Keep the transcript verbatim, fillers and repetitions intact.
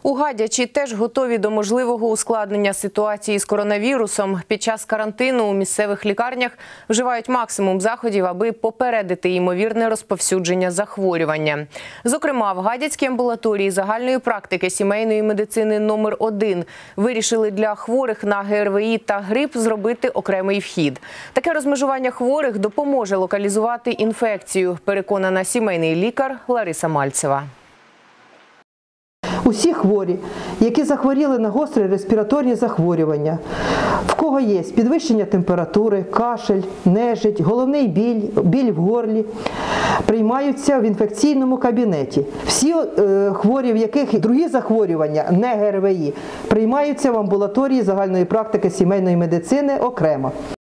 У Гадячі теж готові до можливого ускладнення ситуації з коронавірусом. Під час карантину у місцевих лікарнях вживають максимум заходів, аби попередити ймовірне розповсюдження захворювання. Зокрема, в Гадяцькій амбулаторії загальної практики сімейної медицини номер один вирішили для хворих на ге ер ве і та грип зробити окремий вхід. Таке розмежування хворих допоможе локалізувати інфекцію, переконана сімейний лікар Лариса Мальцева. Усі хворі, які захворіли на гострі респіраторні захворювання, в кого є підвищення температури, кашель, нежить, головний біль, біль в горлі, приймаються в інфекційному кабінеті. Всі е, хворі, в яких другі захворювання, не ге ер ве і, приймаються в амбулаторії загальної практики сімейної медицини окремо.